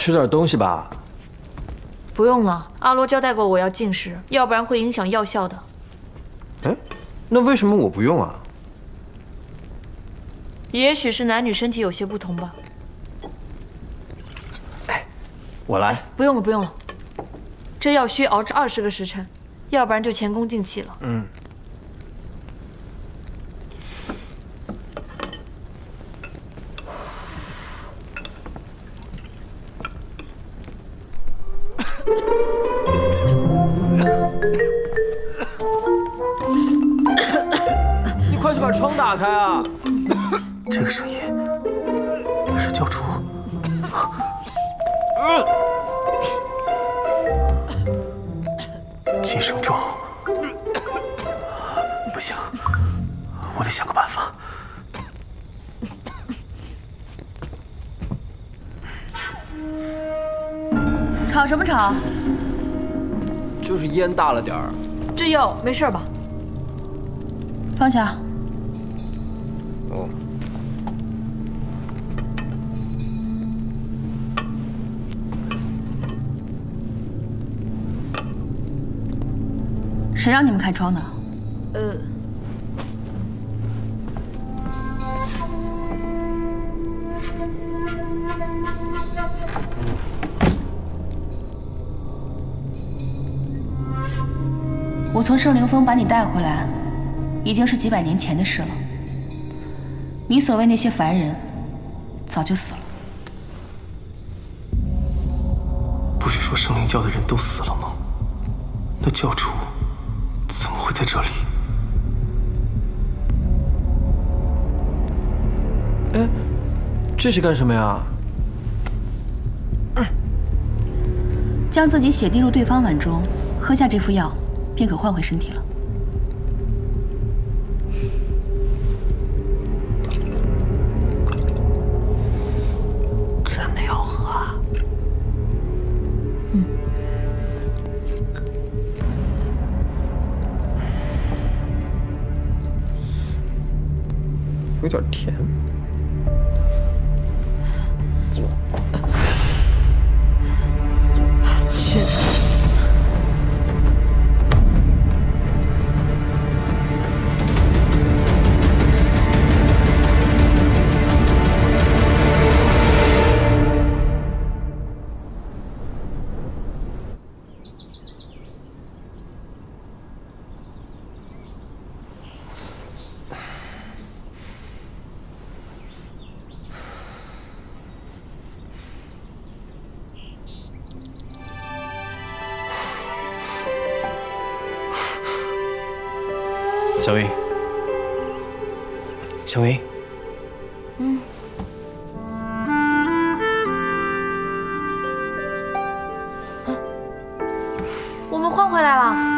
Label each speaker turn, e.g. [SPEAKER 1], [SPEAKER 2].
[SPEAKER 1] 吃点东西吧。
[SPEAKER 2] 不用了，阿罗交代过我要禁食，要不然会影响药效的。
[SPEAKER 1] 哎，那为什么我不用啊？
[SPEAKER 2] 也许是男女身体有些不同吧。
[SPEAKER 1] 哎，我来。
[SPEAKER 2] 不用了，不用了，这药需熬制20个时辰，要不然就前功尽弃了。
[SPEAKER 1] 嗯。 你快去把窗打开啊！
[SPEAKER 3] 这个声音是教主。金生咒，不行，我得想个办法。
[SPEAKER 4] 吵什么吵？
[SPEAKER 1] 就是烟大了点儿。
[SPEAKER 2] 这药没事吧？
[SPEAKER 4] 放下。
[SPEAKER 1] 哦。
[SPEAKER 4] 谁让你们开窗的？我从圣灵峰把你带回来，已经是几百年前的事了。你所谓那些凡人，早就死了。
[SPEAKER 3] 不是说圣灵教的人都死了吗？那教主怎么会在这里？
[SPEAKER 1] 哎，这是干什么呀？
[SPEAKER 4] 将自己血滴入对方碗中，喝下这副药，便可换回身体了。
[SPEAKER 1] 真的要喝啊？
[SPEAKER 4] 嗯。
[SPEAKER 1] 有点甜。切。 小云，小云，
[SPEAKER 2] 我们换回来了。